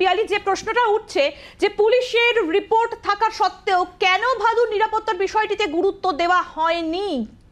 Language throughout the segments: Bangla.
পিয়ালি, যে প্রশ্নটা উঠছে যে পুলিশের রিপোর্ট থাকা সত্ত্বেও কেন ভাদুর নিরাপত্তার বিষয়টিতে গুরুত্ব দেওয়া হয়নি?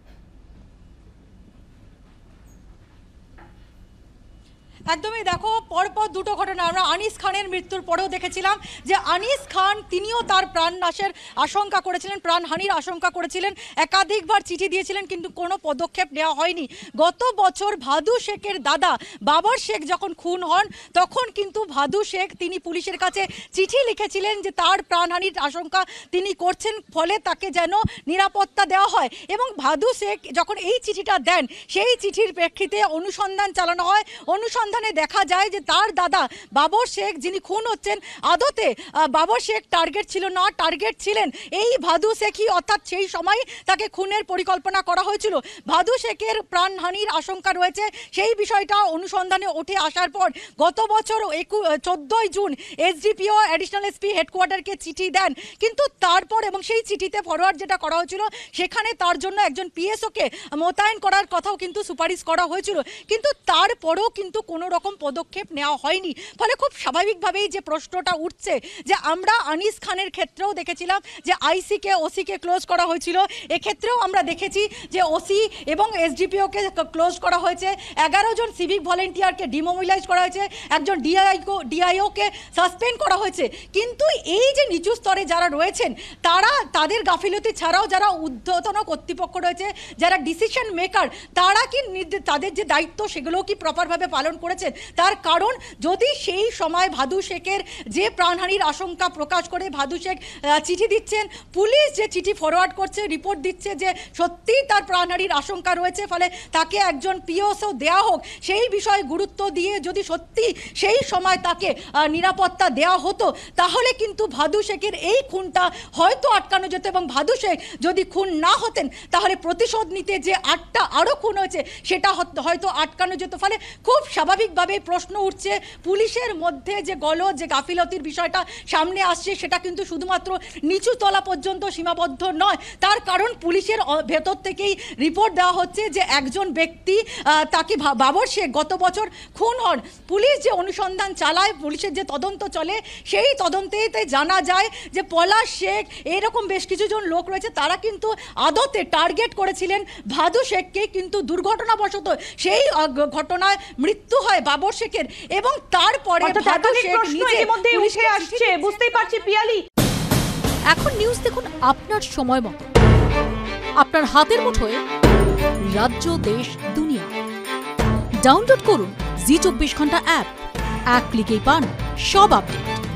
একদমই দেখো, পরপর দুটো ঘটনা আমরা আনিস খানের মৃত্যুর পরেও দেখেছিলাম যে আনিস খান তিনিও তার প্রাণনাশের আশঙ্কা করেছিলেন, প্রাণহানির আশঙ্কা করেছিলেন, একাধিকবার চিঠি দিয়েছিলেন, কিন্তু কোনো পদক্ষেপ নেওয়া হয়নি। গত বছর ভাদু শেখের দাদা বাবর শেখ যখন খুন হন তখন কিন্তু ভাদু শেখ তিনি পুলিশের কাছে চিঠি লিখেছিলেন যে তার প্রাণহানির আশঙ্কা তিনি করছেন, ফলে তাকে যেন নিরাপত্তা দেওয়া হয়। এবং ভাদু শেখ যখন এই চিঠিটা দেন সেই চিঠির প্রেক্ষিতে অনুসন্ধান চালানো হয়। অনুসন্ধানে দেখা যায় যে তার দাদা বাবর শেখ যিনি খুন হচ্ছেন, আদতে বাবর শেখ টার্গেট ছিল না, টার্গেট ছিলেন এই ভাদু শেখই, অর্থাৎ সেই সময় তাকে খুনের পরিকল্পনা করা হয়েছিল। ভাদু শেখের প্রাণহানির আশঙ্কা রয়েছে, সেই বিষয়টা অনুসন্ধানে উঠে আসার পর গত বছর 14 জুন এসডিপিও অ্যাডিশনাল এসপি হেডকোয়ার্টারকে চিঠি দেন, কিন্তু তারপর এবং সেই চিঠিতে ফরওয়ার্ড যেটা করা হয়েছিল সেখানে তার জন্য একজন পিএসওকে মোতায়েন করার কথাও কিন্তু সুপারিশ করা হয়েছিল, কিন্তু তারপরেও কিন্তু কোনো রকম পদক্ষেপ নেওয়া হয়নি। ফলে খুব স্বাভাবিকভাবেই যে প্রশ্নটা উঠছে যে আমরা আনিস খানের ক্ষেত্রেও দেখেছিলাম যে আইসিকে ওসিকে ক্লোজ করা হয়েছিল, এক্ষেত্রেও আমরা দেখেছি যে ওসি এবং এসডিপিওকে ক্লোজ করা হয়েছে, 11 জন সিভিক ভলেন্টিয়ারকে ডিমোবিলাইজ করা হয়েছে, একজন ডিআইওকে সাসপেন্ড করা হয়েছে। কিন্তু এই যে নিচু স্তরে যারা রয়েছেন তাদের গাফিলতি ছাড়াও যারা ঊর্ধ্বতন কর্তৃপক্ষ রয়েছে, যারা ডিসিশন মেকার, তারা কি তাদের যে দায়িত্ব সেগুলো কি প্রপারভাবে পালন করেছেন? তার কারণ যদি সেই সময় ভাদু শেখের যে প্রাণহানির আশঙ্কা প্রকাশ করে ভাদু শেখ চিঠি দিচ্ছেন, পুলিশ যে চিঠি ফরওয়ার্ড করছে, রিপোর্ট দিচ্ছে যে সত্যিই তার প্রাণহানির আশঙ্কা রয়েছে, ফলে তাকে একজন পিওসও দেওয়া হোক, সেই বিষয়ে গুরুত্ব দিয়ে যদি সত্যি সেই সময় তাকে নিরাপত্তা দেওয়া হতো তাহলে কিন্তু ভাদু শেখের এই খুনটা হয়তো আটকানো যেত, এবং ভাদু শেখ যদি খুন না হতেন তাহলে প্রতিশোধ নিতে যে 8টা আরও খুন হয়েছে সেটা হয়তো আটকানো যেত। ফলে খুব স্বাভাবিকভাবে প্রশ্ন উঠছে, পুলিশের মধ্যে যে গলদ, যে গাফিলতির বিষয়টা সামনে আসছে সেটা কিন্তু শুধুমাত্র নিচু তলা পর্যন্ত সীমাবদ্ধ নয়। তার কারণ পুলিশের ভেতর থেকেই রিপোর্ট দেওয়া হচ্ছে যে একজন ব্যক্তি তাকে বাবর শেখ গত বছর খুন হন। পুলিশ যে অনুসন্ধান চালায়, পুলিশের যে তদন্ত চলে, সেই তদন্তেতে জানা যায় যে পলাশ শেখ এরকম বেশ কিছুজন লোক রয়েছে, তারা কিন্তু আদতে টার্গেট করেছিলেন ভাদু শেখকে, কিন্তু দুর্ঘটনাবশত সেই ঘটনায় মৃত্যু হয় বাবর শেখের, এবং তারপরে ভাদু শেখ নিজে উঠে আসছে। বুঝতেই পারছি পিয়ালি, এখন নিউজ দেখুন আপনার সময় মতো, আপনার হাতের মুঠোয়, রাজ্য দেশ দুনিয়া। ডাউনলোড করুন জি 24 ঘন্টা অ্যাপ, এক ক্লিকেই পান সব আপডেট।